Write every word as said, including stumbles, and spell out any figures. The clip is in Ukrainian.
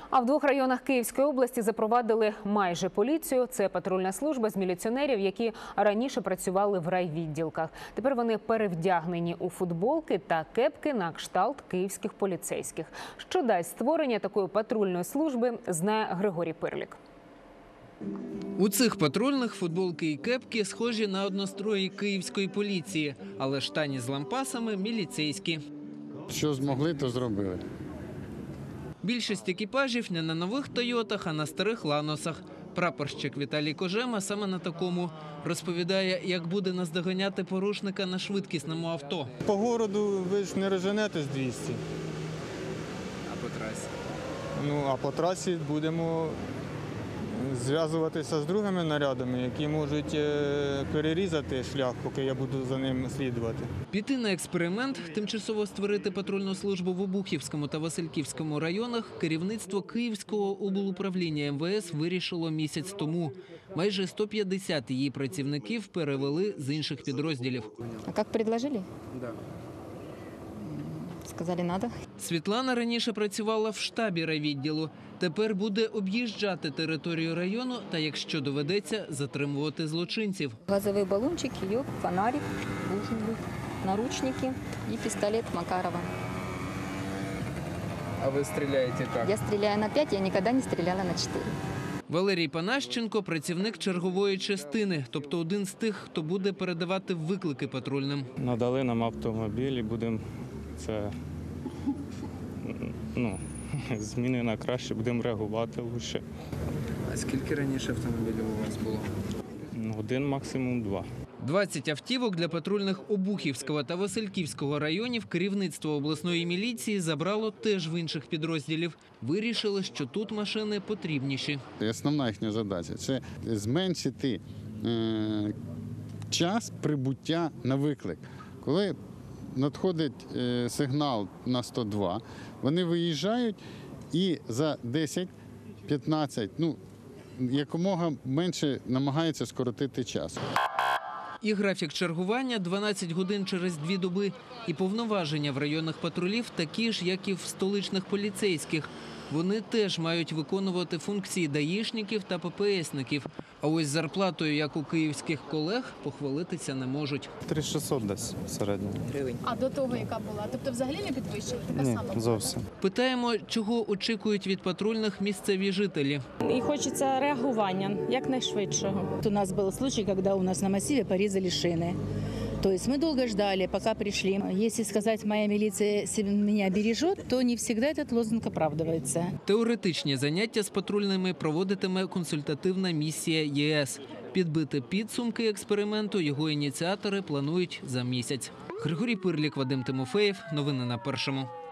А в двох районах Київської області запровадили майже поліцію. Це патрульна служба з міліціонерів, які раніше працювали в райвідділках. Тепер вони перевдягнені у футболки та кепки на кшталт київських поліцейських. Що дасть створення такої патрульної служби, знає Григорій Пирлік. У цих патрульних футболки і кепки схожі на однострої київської поліції, але штані з лампасами міліцейські. Що змогли, то зробили. Більшість екіпажів не на нових «Тойотах», а на старих «Ланосах». Прапорщик Віталій Кожема саме на такому. Розповідає, як буде наздоганяти порушника на швидкісному авто. По городу ви ж не розженете з двісті. А по трасі? Ну, а по трасі будемо зв'язуватися з другими нарядами, які можуть перерізати шлях, поки я буду за ним слідувати. Піти на експеримент, тимчасово створити патрульну службу в Обухівському та Васильківському районах, керівництво Київського облуправління ем ве ес вирішило місяць тому. Майже сто п'ятдесят її працівників перевели з інших підрозділів. А як предложили? Да. Сказали, надо. Світлана раніше працювала в штабі райвідділу. Тепер буде об'їжджати територію району та, якщо доведеться, затримувати злочинців. Газовий балончик, йод, фонарик, лужник, наручники і пістолет Макарова. А ви стріляєте як? Я стріляю на п'ять, я ніколи не стріляла на чотири. Валерій Панащенко – працівник чергової частини, тобто один з тих, хто буде передавати виклики патрульним. Надали нам автомобіль і будемо це, ну, зміни на краще, будемо реагувати лише. А скільки раніше автомобілів у вас було? Один, максимум два. двадцять автівок для патрульних Обухівського та Васильківського районів керівництво обласної міліції забрало теж в інших підрозділів. Вирішили, що тут машини потрібніші. Основна їхня задача – це зменшити е, час прибуття на виклик. Коли надходить е, сигнал на сто два, вони виїжджають і за десять-п'ятнадцять, ну, якомога менше намагаються скоротити час. І графік чергування – дванадцять годин через дві доби. І повноваження в районних патрулів такі ж, як і в столичних поліцейських. Вони теж мають виконувати функції даїшників та пе пе есників. А ось зарплатою, як у київських колег, похвалитися не можуть. три шістсот десь в середньому. А до того яка була? Тобто взагалі не підвищили? Така Ні, сама була? зовсім. Питаємо, чого очікують від патрульних місцеві жителі. І хочеться реагування якнайшвидшого. У нас был случай, когда у нас на массиве порезали шины. То есть мы долго ждали, пока пришли. Если сказать, моя милиция меня бережет, то не всегда этот лозунг оправдывается. Теоретичні заняття з патрульними проводитиме консультативна місія є ес. Підбити підсумки експерименту його ініціатори планують за місяць. Григорій Пирлік, Вадим Тимофеєв. Новини на Першому.